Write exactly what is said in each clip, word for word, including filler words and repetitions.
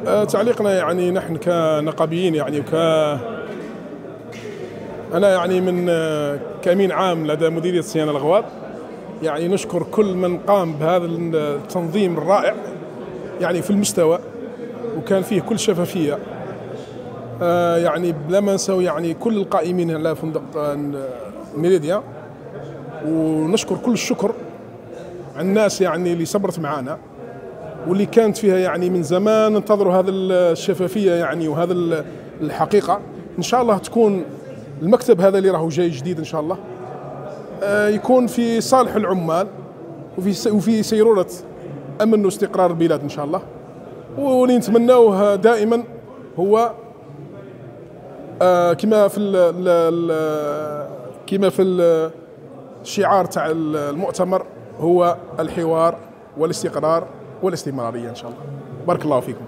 آه، تعليقنا يعني نحن كنقابيين يعني وك أنا يعني من آه، كأمين عام لدى مديرية صيانة الأغواط، يعني نشكر كل من قام بهذا التنظيم الرائع يعني في المستوى، وكان فيه كل شفافية. آه، يعني بلا ما نساو يعني كل القائمين على فندق آه، ميريديا، ونشكر كل الشكر على الناس يعني اللي صبرت معنا واللي كانت فيها يعني من زمان ننتظروا هذا الشفافية يعني وهذا الحقيقة. إن شاء الله تكون المكتب هذا اللي راهو جاي جديد إن شاء الله يكون في صالح العمال وفي وفي سيرورة أمن واستقرار البلاد إن شاء الله. واللي نتمناوه دائما هو كما في كما في الشعار تاع المؤتمر هو الحوار والاستقرار والاستمرارية إن شاء الله. بارك الله فيكم.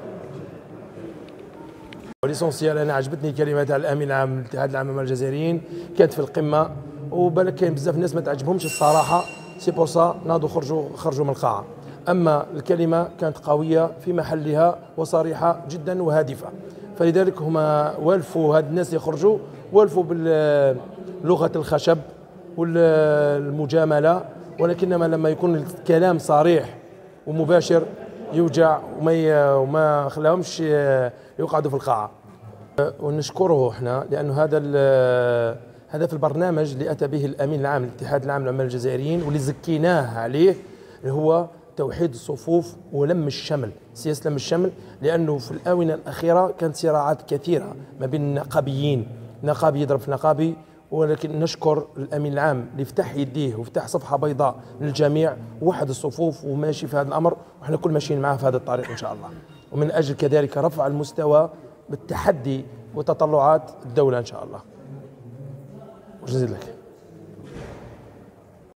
ليسونسيال انا عجبتني كلمه تاع الامين العام للاتحاد العام للعمال الجزائريين، كانت في القمه وبالك كاين بزاف ناس ما تعجبهمش الصراحه، سي بور سا ناضوا خرجوا خرجوا من القاعه. اما الكلمه كانت قويه في محلها وصريحه جدا وهادفه، فلذلك هما والفوا هاد الناس اللي خرجوا والفوا بلغه الخشب والمجامله، ولكنما لما يكون الكلام صريح ومباشر يوجع وما وما خلاهمش يقعدوا في القاعه. ونشكره احنا لانه هذا هذا في البرنامج اللي اتى به الامين العام للاتحاد العام للعمال الجزائريين واللي زكيناه عليه، هو توحيد الصفوف ولم الشمل، سياسه لم الشمل، لانه في الاونه الاخيره كانت صراعات كثيره ما بين النقابيين، نقابي يضرب في نقابي. ولكن نشكر الامين العام اللي فتح يديه وفتح صفحه بيضاء للجميع ووحد الصفوف وماشي في هذا الامر، وحنا كل ماشيين معاه في هذا الطريق ان شاء الله، ومن اجل كذلك رفع المستوى بالتحدي وتطلعات الدوله ان شاء الله. وجزيلا لك.